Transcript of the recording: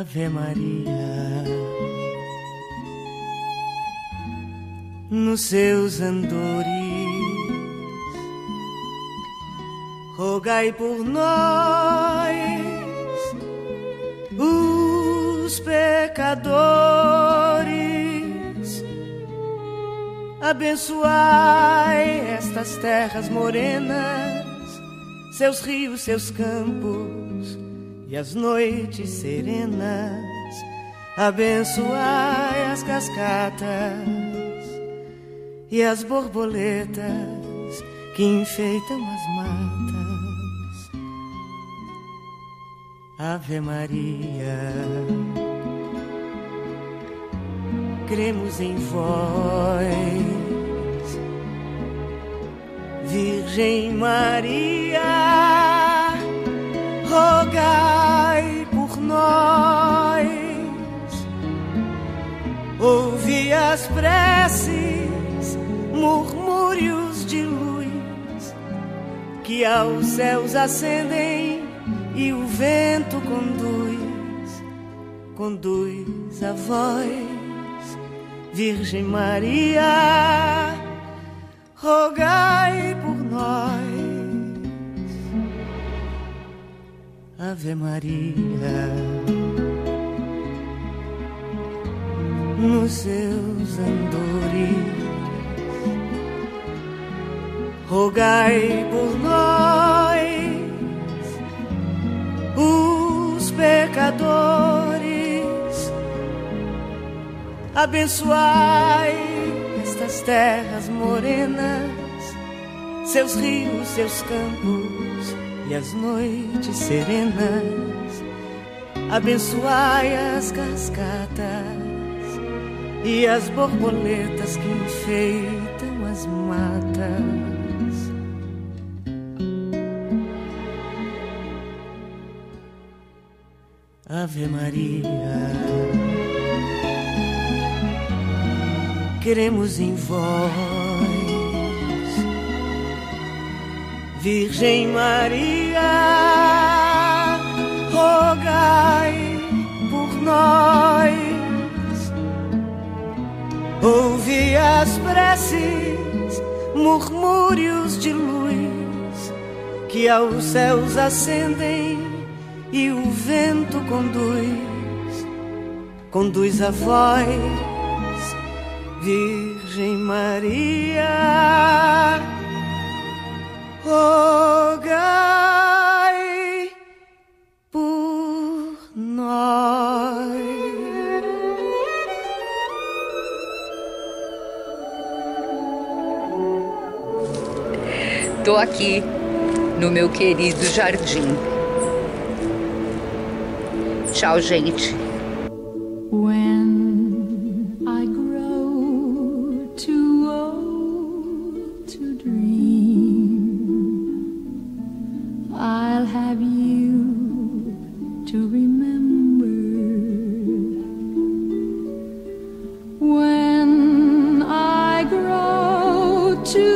Ave Maria, nos seus andores, rogai por nós, os pecadores. Abençoai estas terras morenas, seus rios, seus campos e as noites serenas. Abençoai as cascatas e as borboletas que enfeitam as matas. Ave Maria, cremos em vós, Virgem Maria, rogai por nós. Ouvi as preces, murmúrios de luz que aos céus ascendem e o vento conduz a vós. Virgem Maria, rogai por nós. Ave Maria, nos seus andores, rogai por nós, os pecadores. Abençoai estas terras morenas, seus rios, seus campos e as noites serenas. Abençoai as cascatas e as borboletas que enfeitam as matas. Ave Maria, queremos em vós, Virgem Maria, rogai por nós. Ouvi as preces, murmúrios de luz que aos céus ascendem e o vento conduz a vós, Virgem Maria, rogai por nós. Tô aqui no meu querido jardim. Tchau, gente. When I grow too old to dream, I'll have you to remember. When I grow too